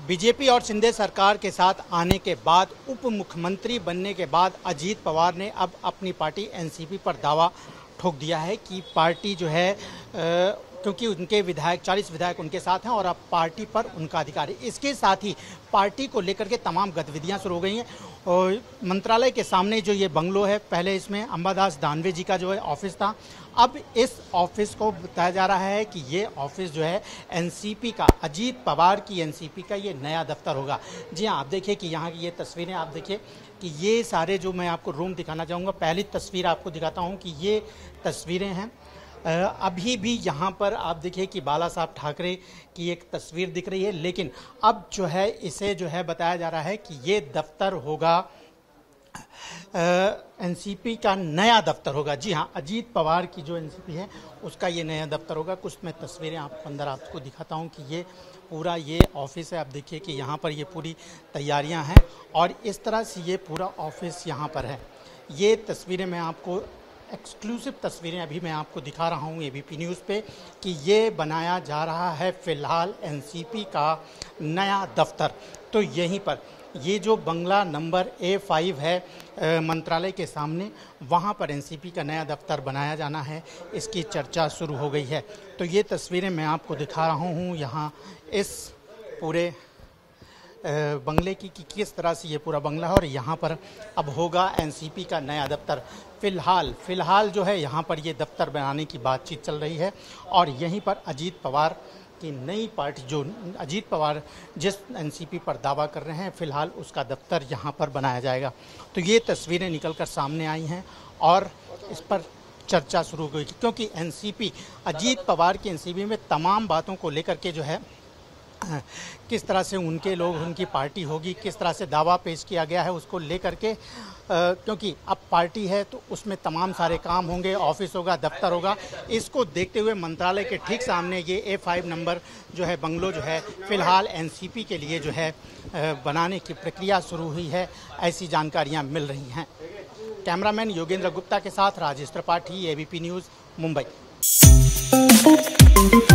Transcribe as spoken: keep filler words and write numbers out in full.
BJP और शिंदे सरकार के साथ आने के बाद उप मुख्यमंत्री बनने के बाद अजीत पवार ने अब अपनी पार्टी एनसीपी पर दावा ठोक दिया है कि पार्टी जो है आ, क्योंकि उनके विधायक चालीस विधायक उनके साथ हैं और अब पार्टी पर उनका अधिकार है। इसके साथ ही पार्टी को लेकर के तमाम गतिविधियां शुरू हो गई हैं और मंत्रालय के सामने जो ये बंगलो है, पहले इसमें अंबादास दानवे जी का जो है ऑफिस था, अब इस ऑफिस को बताया जा रहा है कि ये ऑफिस जो है एनसीपी का, अजीत पवार की एनसीपी का ये नया दफ्तर होगा। जी हाँ, आप देखिए कि यहाँ की ये तस्वीरें, आप देखिए कि ये सारे जो मैं आपको रूम दिखाना चाहूँगा। पहली तस्वीर आपको दिखाता हूँ कि ये तस्वीरें हैं। अभी भी यहाँ पर आप देखिए कि बाला साहब ठाकरे की एक तस्वीर दिख रही है, लेकिन अब जो है इसे जो है बताया जा रहा है कि ये दफ्तर होगा, एनसीपी का नया दफ्तर होगा। जी हाँ, अजीत पवार की जो एनसीपी है उसका ये नया दफ्तर होगा। कुछ मैं तस्वीरें आपको अंदर आपको दिखाता हूँ कि ये पूरा ये ऑफिस है। आप देखिए कि यहाँ पर ये पूरी तैयारियाँ हैं और इस तरह से ये पूरा ऑफिस यहाँ पर है। ये तस्वीरें मैं आपको एक्सक्लूसिव तस्वीरें अभी मैं आपको दिखा रहा हूँ एबीपी न्यूज़ पे कि ये बनाया जा रहा है फ़िलहाल एनसीपी का नया दफ्तर। तो यहीं पर ये जो बंगला नंबर ए फाइव है आ, मंत्रालय के सामने, वहाँ पर एनसीपी का नया दफ्तर बनाया जाना है, इसकी चर्चा शुरू हो गई है। तो ये तस्वीरें मैं आपको दिखा रहा हूँ यहाँ इस पूरे बंगले की कि किस तरह से ये पूरा बंगला है और यहाँ पर अब होगा एनसीपी का नया दफ्तर। फ़िलहाल फ़िलहाल जो है यहाँ पर ये दफ्तर बनाने की बातचीत चल रही है और यहीं पर अजीत पवार की नई पार्टी, जो अजीत पवार जिस एनसीपी पर दावा कर रहे हैं, फ़िलहाल उसका दफ्तर यहाँ पर बनाया जाएगा। तो ये तस्वीरें निकल कर सामने आई हैं और इस पर चर्चा शुरू हो गई क्योंकि एनसीपी, अजीत पवार की एनसीपी में तमाम बातों को लेकर के जो है किस तरह से उनके लोग, उनकी पार्टी होगी, किस तरह से दावा पेश किया गया है उसको लेकर के, क्योंकि अब पार्टी है तो उसमें तमाम सारे काम होंगे, ऑफिस होगा, दफ्तर होगा। इसको देखते हुए मंत्रालय के ठीक सामने ये ए फाइव नंबर जो है बंगलो जो है फ़िलहाल एनसीपी के लिए जो है बनाने की प्रक्रिया शुरू हुई है, ऐसी जानकारियां मिल रही हैं। कैमरामैन योगेंद्र गुप्ता के साथ राजेश त्रिपाठी, एबीपी न्यूज़, मुंबई।